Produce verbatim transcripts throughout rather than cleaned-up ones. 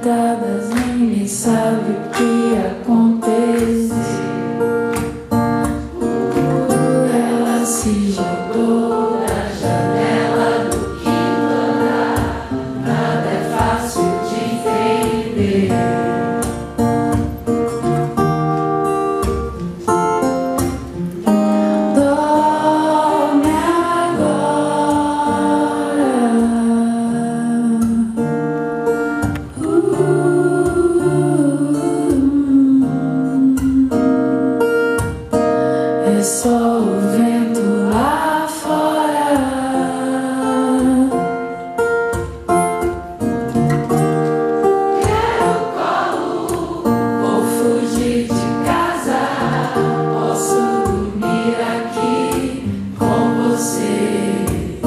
deitadas, ninguém sabe o que acontece. Ela se jogou da janela do quinto andar. Nada é fácil de entender. Dorme agora. É só o vento lá fora. Quero colo, vou fugir de casa. Posso dormir aqui com você.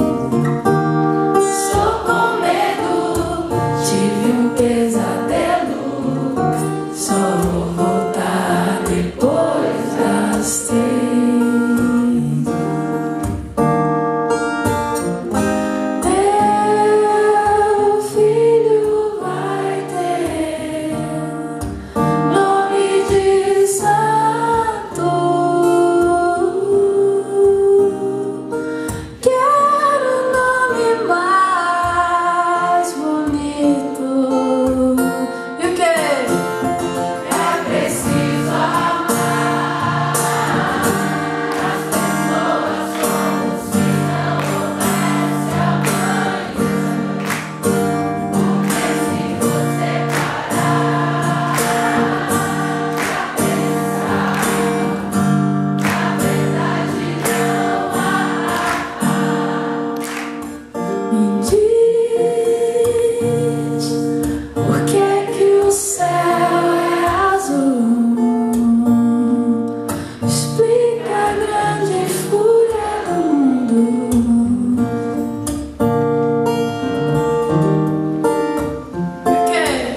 Estou com medo, tive um pesadelo. Só vou voltar depois das três. Meu filho vai ter nome de santo. Quero um nome mais bonito. E o que? É preciso amar as pessoas como se não houvesse amanhã. Porque se você parar pra pensar, na verdade não há. Me diz por que é que o céu é azul. Explica a grande fúria do mundo. Por quê?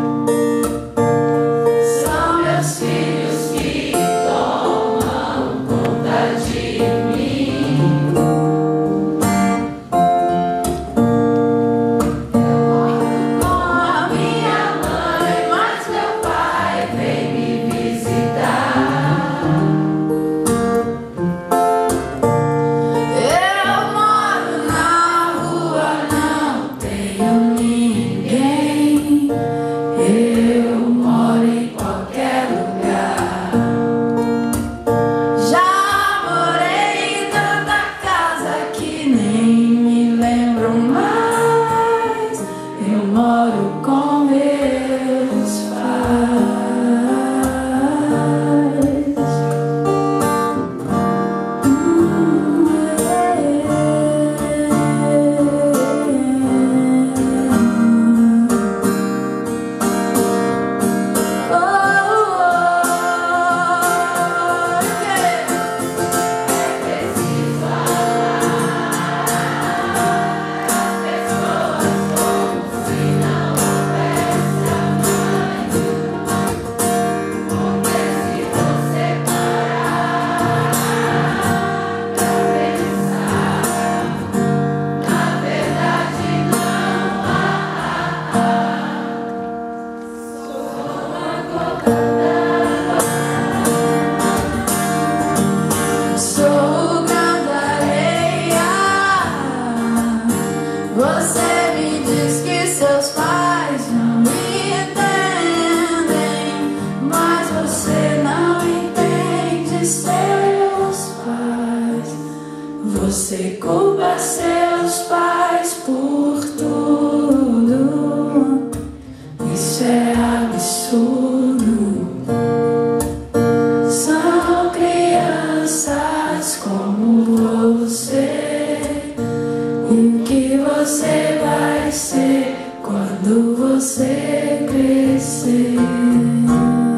São meus filhos que tomam conta de mim. Com a minha mãe, mas meu pai vem me visitar. Eu moro na rua, não tenho ninguém. Eu moro em qualquer lugar. Já morei em tanta casa que nem me lembro mais. Eu moro com meus pais. Hum, é. Oh, é preciso amar as pessoas como se não houvesse amanhã. Porque se você parar pra pensar, na verdade não há. Sou uma gota d'água. Sou o grão da areia. Você me diz que seus pais não entendem, mas você não entende seus pais. Você culpa seus pais por tudo. Isso é absurdo. São crianças como você. E o que você vai ser quando você crescer?